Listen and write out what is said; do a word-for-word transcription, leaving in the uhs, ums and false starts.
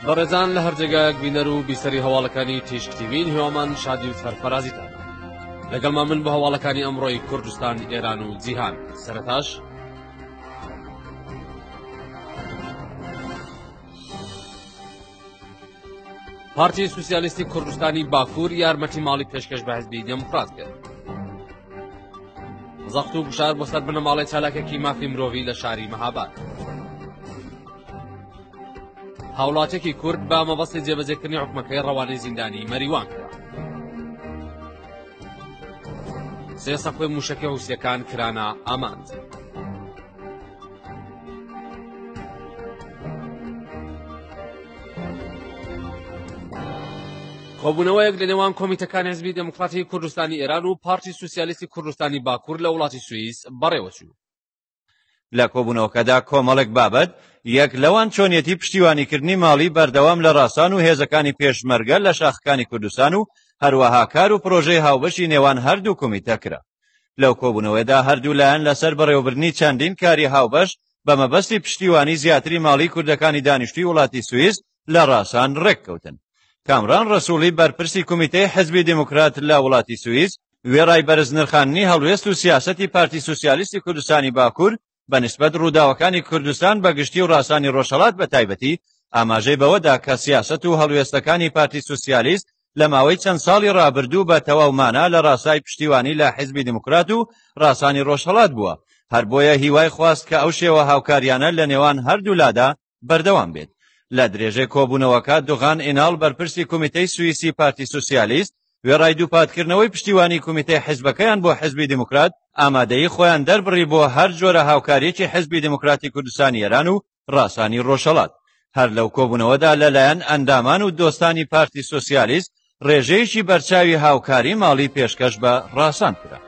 بەڕێزان لە هەرجێگایەک بینەر و بیسەری هەواڵەکانی تیشکتیڤین هیوامان شادی و سەرفەرازیتان لەگەڵما من بە هەواڵەکانی ئەمڕۆی کوردستان ئێران و جیهان. سەرەتاش پارتی سوسیالیستی کوردستانی باکوور یارمەتی ماڵی پێشکەش بە حیزبی دموکرات کرد. زەخت و بشار بۆ سەر بنەماڵی چالاکێکی مافی مرۆڤی لە شاری مەهاباد. هاوڵاتێکی کورد بە مەبەستی جێبەجێکردنی حکومەکەی ڕەوانەی زیندانی مەریوان کرا. سێ سەقفی موشەکە حوسیەکان کرانە ئاماند. کۆبوونەوەیەک لە نێوان کۆمیتەکانی حیزبی دموکراتی کوردستانی ئێران و پارتی سوسیالیستی کوردستانی باکوور لە وڵاتی سوئیس بەڕێوەچوو. لە کۆبوونەوەکەدا کۆمەڵێک بابەت یەک لەوان چۆنیەتی پشتیوانیکردنی ماڵی بەردەوام لە ڕاسان و هێزەکانی پێشمەرگە لە شاخەکانی کوردستان و هەروەها کار و پرۆژەی هاوبەشی نێوان هەردوو کۆمیتە کرا. لەو کۆبوونەوەدا هەردوو لایەن لەسەر بەڕێوەبردنی چەندین کاری هاوبەش بە مەبەستی پشتیوانی زیاتری ماڵی کوردەکانی دانیشتووی وڵاتی سوئیس لە ڕاسان ڕێککەوتن. کامران ڕەسووڵی بەرپرسی کۆمیتەی حیزبی دموکرات لە وڵاتی سوئیس وێڕای بەرزنرخاندنی هەڵوێست و سیاسەتی پارتی سوسیالیستی کوردستانی باکوور بەنسبەت ڕووداوەکانی کوردستان بە گشتی و ڕاسانی ڕۆژهەڵات بە تایبەتی ئاماژەی بەوەدا کە سیاسەت و هەڵوێستەکانی پارتی سوسیالیست لە ماوەی چەند ساڵی ڕابردوو بە تەواومانە لە ڕاستای پشتیوانی لە حیزبی دموکرات و ڕاسانی ڕۆژهەڵات بووە. هەر بۆیە هیوای خواست کە ئەو شێوە هاوکاریانە لە نێوان هەردوو لادا بەردەوام بێت. لە درێژەی کۆبوونەوەکە دوغان ئیناڵ بەرپرسی کۆمیتەی سوئیسی پارتی سوسیالیست وێڕای دووپاتکردنەوەی پشتیوانی کۆمیتەی حیزبەکەیان بۆ حیزبی دموکرات ئامادەیی خۆیان دەربڕی بۆ هەر جۆرە هاوکاریەکی حیزبی دموکراتی کوردستانی ئێران و ڕاسانی ڕۆژهەڵات. هەر لەو کۆبوونەوەدا لەلایەن ئەندامان و دۆستانی پارتی سوسیالیست ڕێژەیەکی بەرچاوی هاوکاری ماڵی پێشکەش بە ڕاسان کرا.